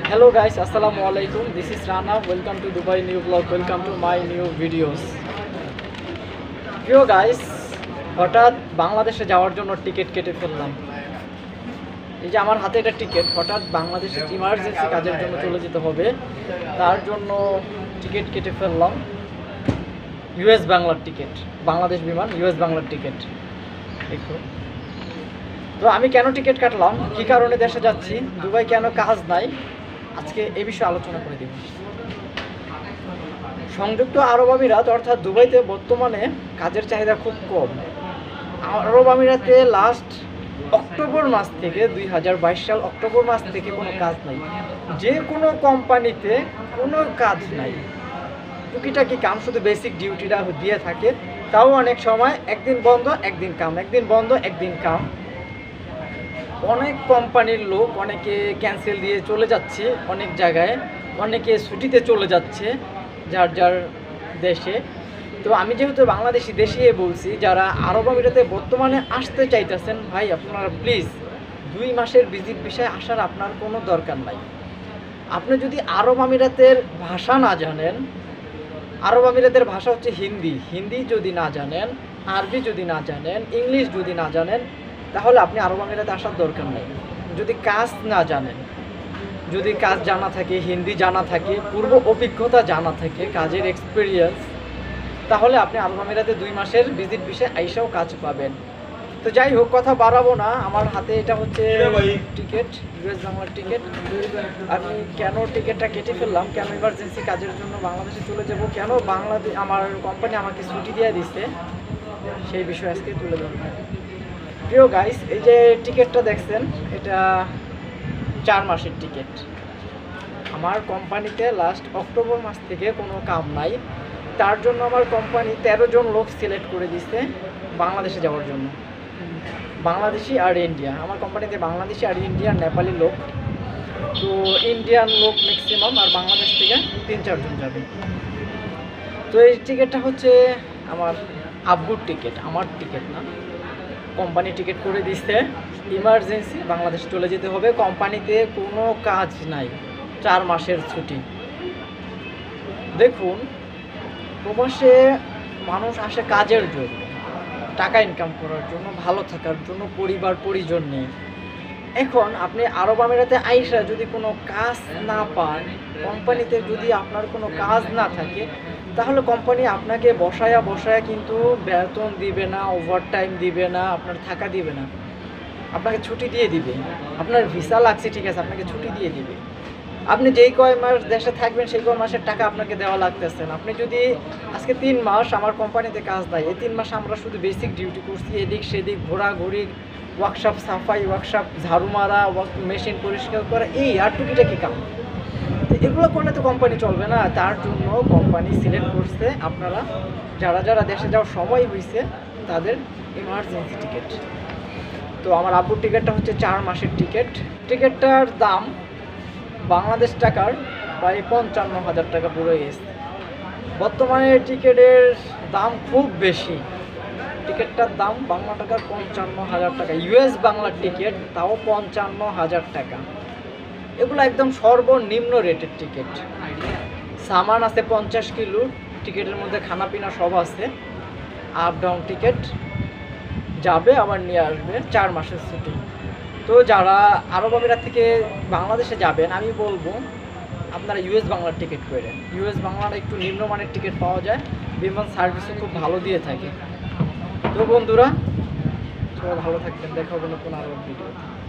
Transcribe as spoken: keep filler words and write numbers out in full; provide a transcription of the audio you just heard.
Hello guys, assalamu alaikum. This is Rana. Welcome to Dubai new vlog. Welcome to my new videos. প্রিয় guys, হঠাৎ বাংলাদেশে যাওয়ার জন্য ticket কেটে ফেললাম। এই যে আমার হাতে এটা টিকিট, হঠাৎ বাংলাদেশে ইমার্জেন্সি কাজের জন্য চলে যেতে হবে, তার জন্য টিকিট কেটে ফেললাম। ইউএস বাংলার টিকিট, বাংলাদেশ বিমান ইউএস বাংলার টিকিট। দেখুন, তো আমি কেন টিকিট কাটলাম, কী কারণে দেশে যাচ্ছি, দুবাই কেন কাজ নাই, আজকে এ বিষয়ে আলোচনা করে দেব। সংযুক্ত আরব আমিরাত অর্থাৎ দুবাইতে বর্তমানে কাজের চাহিদা খুব কম। আরব আমিরাতে লাস্ট অক্টোবর মাস থেকে দুই হাজার বাইশ সাল অক্টোবর মাস থেকে কোনো কাজ নাই, যে কোনো কোম্পানিতে কোনো কাজ নাই। টুকিটাকি কাম, শুধু বেসিক ডিউটিটা দিয়ে থাকে, তাও অনেক সময় একদিন বন্ধ একদিন কাম, একদিন বন্ধ একদিন কাম। অনেক কোম্পানির লোক অনেকে ক্যান্সেল দিয়ে চলে যাচ্ছে অনেক জায়গায়, অনেকে ছুটিতে চলে যাচ্ছে যার যার দেশে। তো আমি যেহেতু বাংলাদেশি দেশে বলছি, যারা আরব আমিরাতে বর্তমানে আসতে চাইতেছেন, ভাই আপনারা প্লিজ দুই মাসের ভিজিট বিষয়ে আসার আপনার কোনো দরকার নাই। আপনি যদি আরব আমিরাতের ভাষা না জানেন, আরব আমিরাতের ভাষা হচ্ছে হিন্দি, হিন্দি যদি না জানেন, আরবি যদি না জানেন, ইংলিশ যদি না জানেন, তাহলে আপনি আরব আমিরাতে আসার দরকার নেই। যদি কাজ না জানেন, যদি কাজ জানা থাকে, হিন্দি জানা থাকে, পূর্ব অভিজ্ঞতা জানা থাকে, কাজের এক্সপিরিয়েন্স, তাহলে আপনি আরব আমিরাতে দুই মাসের ভিজিট বিষয়ে আইসাও কাজ পাবেন। তো যাই হোক, কথা বাড়াবো না। আমার হাতে এটা হচ্ছে টিকিট, ইউএস বাংলার টিকিট। আমি কেন টিকিটটা কেটে ফেললাম, কেন ইমার্জেন্সি কাজের জন্য বাংলাদেশে চলে যাব, কেন বাংলাদেশ আমার কোম্পানি আমাকে ছুটি দিয়ে দিচ্ছে, সেই বিষয়ে আজকে তুলে ধরবো। প্রিয় গাইস, এই যে টিকিটটা দেখছেন, এটা চার মাসের টিকিট। আমার কোম্পানিতে লাস্ট অক্টোবর মাস থেকে কোনো কাম নাই, তার জন্য আমার কোম্পানি তেরো জন লোক সিলেক্ট করে দিচ্ছে বাংলাদেশে যাওয়ার জন্য। বাংলাদেশি আর ইন্ডিয়া, আমার কোম্পানিতে বাংলাদেশি আর ইন্ডিয়ান নেপালি লোক। তো ইন্ডিয়ান লোক ম্যাক্সিমাম, আর বাংলাদেশ থেকে তিন চারজন যাবে। তো এই টিকিটটা হচ্ছে আমার আব্বুর টিকিট, আমার টিকিট না। কোম্পানি টিকিট করে দিচ্ছে, ইমার্জেন্সি বাংলাদেশ চলে যেতে হবে। কোম্পানিতে কোনো কাজ নাই, চার মাসের ছুটি। দেখুন, প্রবাসে মানুষ আসে কাজের জন্য, টাকা ইনকাম করার জন্য, ভালো থাকার জন্য, পরিবার পরিজন নেই। এখন আপনি আরব আমিরাতে আইসা যদি কোনো কাজ না পান, কোম্পানিতে যদি আপনার কোনো কাজ না থাকে, তাহলে কোম্পানি আপনাকে বসায়া বসায়া কিন্তু বেতন দিবে না, ওভারটাইম দিবে না, আপনার থাকা দিবে না, আপনাকে ছুটি দিয়ে দিবে। আপনার ভিসা লাগছে, ঠিক আছে, আপনাকে ছুটি দিয়ে দিবে। আপনি যেই কয় মাস দেশে থাকবেন, সেই কয় মাসের টাকা আপনাকে দেওয়া লাগতেছে না। আপনি যদি আজকে তিন মাস আমার কোম্পানিতে কাজ দেয়, এই তিন মাস আমরা শুধু বেসিক ডিউটি করছি, এদিক সেদিক ঘোরাঘুরি, ওয়ার্কশপ সাফাই, ওয়ার্কশপ ঝাড়ু মারা, মেশিন পরিষ্কার করা, এই আর টুকিটাকি কাম। এগুলো করলে তো কোম্পানি চলবে না, তার জন্য কোম্পানি সিলেক্ট করছে আপনারা যারা যারা দেশে যাওয়ার সময় হয়েছে তাদের ইমার্জেন্সি টিকিট। তো আমার আব্বুর টিকিটটা হচ্ছে চার মাসের টিকিট। টিকিটটার দাম বাংলাদেশ টাকার প্রায় পঞ্চান্ন হাজার টাকা পুরো গেছে। বর্তমানে টিকিটের দাম খুব বেশি, টিকিটটার দাম বাংলা টাকার পঞ্চান্ন হাজার টাকা। ইউএস বাংলার টিকিট, তাও পঞ্চান্ন হাজার টাকা। এগুলো একদম সর্বনিম্ন রেটের টিকিট। সামান আছে পঞ্চাশ কিলো, টিকিটের মধ্যে খানা পিনা সব আছে। আপ ডাউন টিকিট, যাবে আবার নিয়ে আসবে, চার মাসের ছুটি। তো যারা আরব আমিরাত থেকে বাংলাদেশে যাবেন, আমি বলবো আপনারা ইউএস বাংলার টিকিট করেন। ইউএস বাংলার একটু নিম্নমানের টিকিট পাওয়া যায়, বিমান সার্ভিসও খুব ভালো দিয়ে থাকে। তো বন্ধুরা, সবাই ভালো থাকবেন, দেখা হবে নতুন আরব ভিডিও।